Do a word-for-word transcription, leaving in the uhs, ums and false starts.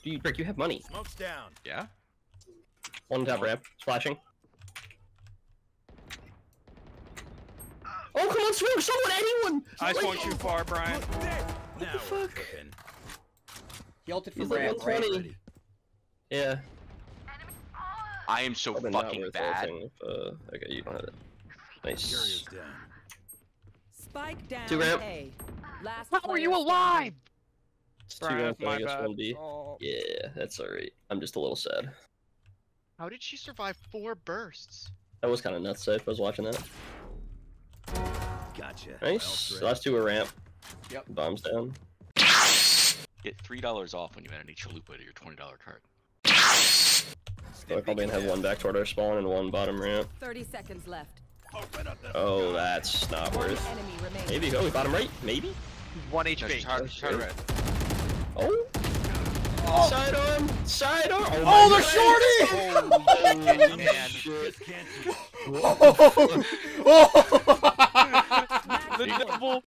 You, Rick, you have money. Smoke's down. Yeah. One tap ramp, splashing. Oh, come on, swing! Someone, anyone! I swung too far, Brian. What the fuck? He ulted for He's like ramp, one right? twenty. Yeah. I am so Probably not fucking worth bad. ulting if, uh, okay, you don't have it. Nice. down. Spike down. Two ramp. A. Last How are player you alive? It's two Brian, ramp, my I guess bad. one B. Oh. Yeah, that's alright. I'm just a little sad. How did she survive four bursts? That was kind of nuts, if I was watching that. Gotcha. Nice. The last two were ramp. Yep. Bombs down. Get three dollars off when you add any Chalupa to your twenty dollar card. So I probably have one back toward our spawn and one bottom ramp. Thirty seconds left. Oh, that's not One worth. enemy remaining. Maybe. Oh, we bottom right? Maybe? One H P. Try, try red. Oh! Oh, Sidearm! Sidearm! Oh, oh my the God. shorty! Oh, man. Oh, oh. The double.